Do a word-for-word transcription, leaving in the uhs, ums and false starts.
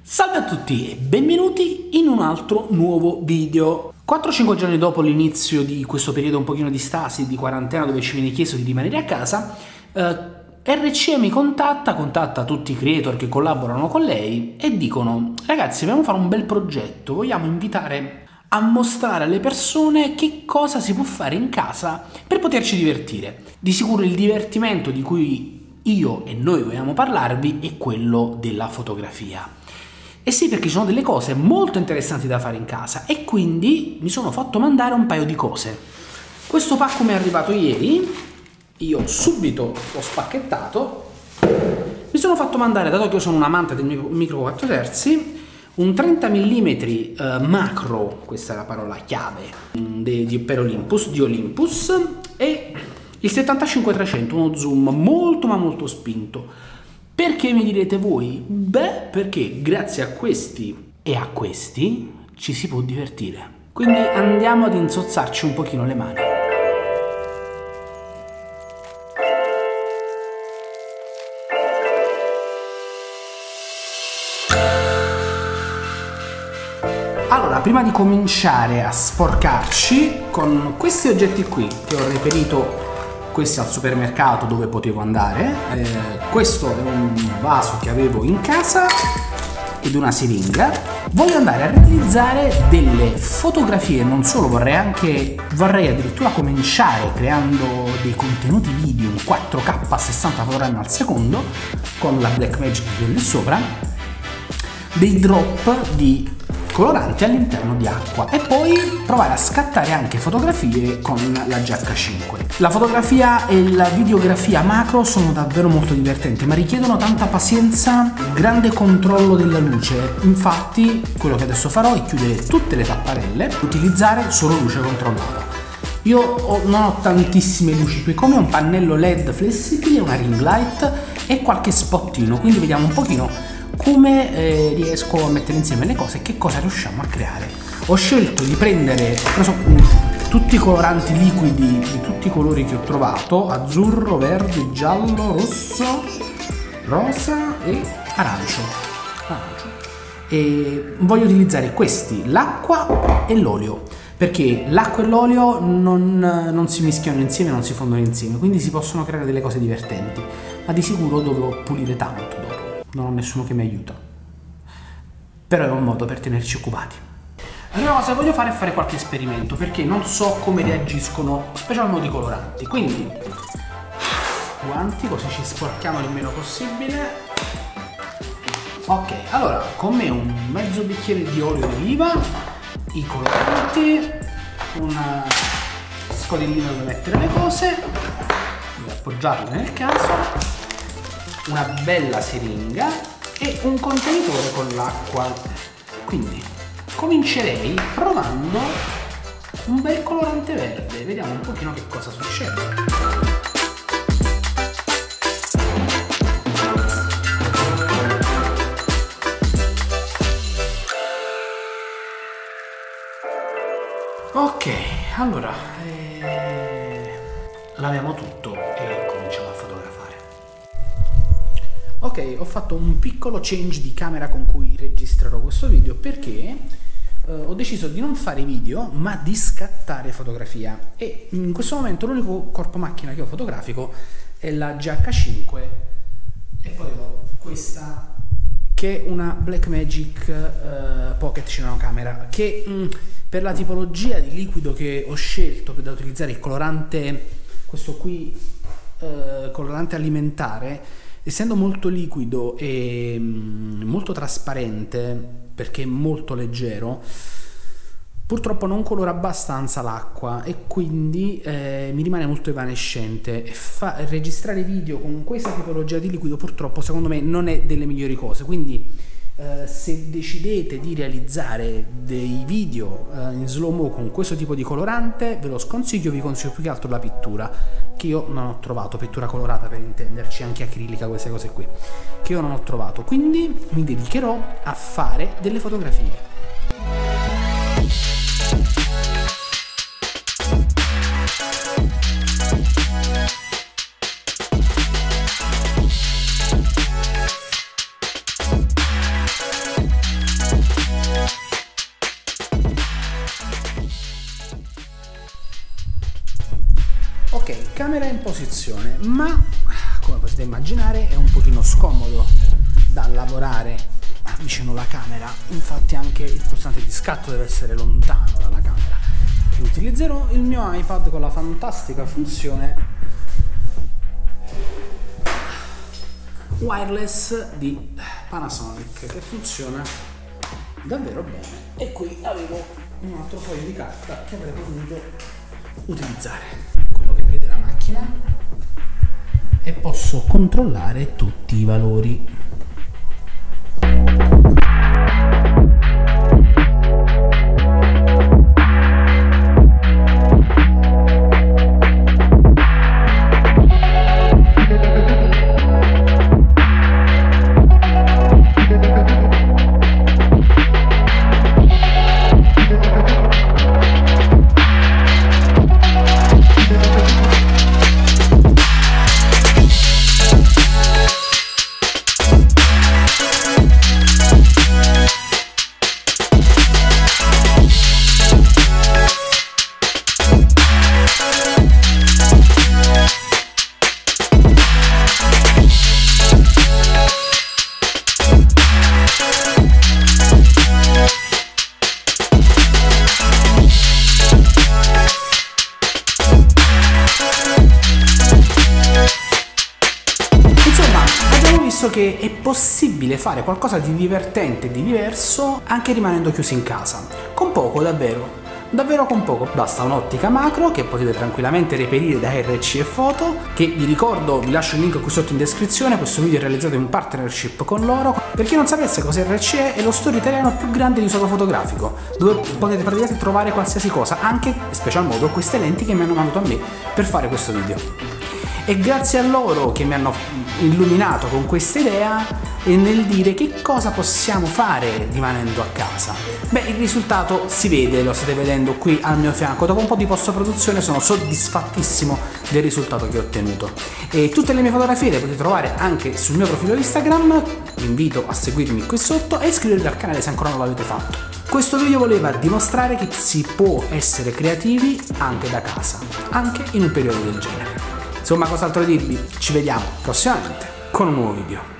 Salve a tutti e benvenuti in un altro nuovo video. quattro cinque giorni dopo l'inizio di questo periodo un pochino di stasi, di quarantena, dove ci viene chiesto di rimanere a casa, eh, R C mi contatta, contatta tutti i creator che collaborano con lei e dicono: ragazzi, dobbiamo fare un bel progetto, vogliamo invitare a mostrare alle persone che cosa si può fare in casa per poterci divertire. Di sicuro il divertimento di cui io e noi vogliamo parlarvi è quello della fotografia. E sì, perché ci sono delle cose molto interessanti da fare in casa e quindi mi sono fatto mandare un paio di cose. Questo pacco mi è arrivato ieri, io subito l'ho spacchettato, mi sono fatto mandare, dato che io sono un amante del micro quattro terzi, un trenta millimetri eh, macro, questa è la parola chiave, di, di, per Olympus, di Olympus, e il settantacinque trecento, uno zoom molto ma molto spinto. Perché mi direte voi? Beh, perché grazie a questi e a questi ci si può divertire. Quindi andiamo ad insozzarci un pochino le mani. Allora, prima di cominciare a sporcarci con questi oggetti qui che ho reperito, questi al supermercato dove potevo andare, eh, questo è un vaso che avevo in casa ed una siringa, voglio andare a realizzare delle fotografie, non solo, vorrei anche, vorrei addirittura cominciare creando dei contenuti video in quattro K a sessanta fotogrammi al secondo con la Blackmagic che ho lì sopra, dei drop di coloranti all'interno di acqua e poi provare a scattare anche fotografie con la G H cinque. La fotografia e la videografia macro sono davvero molto divertenti, ma richiedono tanta pazienza, grande controllo della luce. Infatti quello che adesso farò è chiudere tutte le tapparelle e utilizzare solo luce controllata. Io ho, non ho tantissime luci qui, come un pannello L E D flessibile, una ring light e qualche spottino, quindi vediamo un pochino come eh, riesco a mettere insieme le cose e che cosa riusciamo a creare. Ho scelto di prendere, ho preso mh, tutti i coloranti liquidi di tutti i colori che ho trovato: azzurro, verde, giallo, rosso, rosa e arancio, arancio. E voglio utilizzare questi, l'acqua e l'olio, perché l'acqua e l'olio non, non si mischiano insieme, non si fondono insieme, quindi si possono creare delle cose divertenti, ma di sicuro dovrò pulire tanto dopo. Non ho nessuno che mi aiuta, però è un modo per tenerci occupati. La prima cosa che voglio fare è fare qualche esperimento, perché non so come reagiscono specialmente i coloranti, quindi guanti, così ci sporchiamo il meno possibile. Ok, allora con me un mezzo bicchiere di olio d'oliva, i coloranti, una scodellina dove mettere le cose, dove appoggiarle nel caso, una bella siringa e un contenitore con l'acqua. Quindi comincerei provando un bel colorante verde, vediamo un pochino che cosa succede. Ok, allora eh, laviamo tutto e cominciamo a fotografare. Ok, ho fatto un piccolo change di camera con cui registrerò questo video, perché eh, ho deciso di non fare video ma di scattare fotografia, e in questo momento l'unico corpo macchina che ho fotografico è la G H cinque e poi ho questa che è una Blackmagic eh, Pocket Cinemacamera che mh, per la tipologia di liquido che ho scelto per da utilizzare, il colorante, questo qui eh, colorante alimentare, essendo molto liquido e mm, molto trasparente perché è molto leggero, purtroppo non colora abbastanza l'acqua e quindi eh, mi rimane molto evanescente, e fa, registrare video con questa tipologia di liquido purtroppo secondo me non è delle migliori cose. Quindi eh, se decidete di realizzare dei video eh, in slow mo con questo tipo di colorante, ve lo sconsiglio. Vi consiglio più che altro la pittura, che io non ho trovato, pittura colorata per intenderci, anche acrilica, queste cose qui che io non ho trovato, quindi mi dedicherò a fare delle fotografie. telecamera in posizione, ma come potete immaginare è un pochino scomodo da lavorare vicino alla camera, infatti anche il pulsante di scatto deve essere lontano dalla camera. Utilizzerò il mio iPad con la fantastica funzione wireless di Panasonic che funziona davvero bene, e qui avevo un altro foglio di carta che avrei potuto utilizzare, quello che vede la macchina, e posso controllare tutti i valori. Che è possibile fare qualcosa di divertente e di diverso anche rimanendo chiusi in casa, con poco, davvero davvero con poco. Basta un'ottica macro che potete tranquillamente reperire da R C e Photo, che vi ricordo, vi lascio il link qui sotto in descrizione. Questo video è realizzato in partnership con loro. Per chi non sapesse cosa R C è, è lo store italiano più grande di usato fotografico, dove potete praticamente trovare qualsiasi cosa, anche in special modo queste lenti che mi hanno mandato a me per fare questo video. E grazie a loro che mi hanno illuminato con questa idea e nel dire che cosa possiamo fare rimanendo a casa. Beh, il risultato si vede, lo state vedendo qui al mio fianco. Dopo un po' di post produzione sono soddisfattissimo del risultato che ho ottenuto, e tutte le mie fotografie le potete trovare anche sul mio profilo Instagram. Vi invito a seguirmi qui sotto e iscrivervi al canale se ancora non l'avete fatto. Questo video voleva dimostrare che si può essere creativi anche da casa, anche in un periodo del genere. Insomma, cos'altro dirvi? Ci vediamo prossimamente con un nuovo video.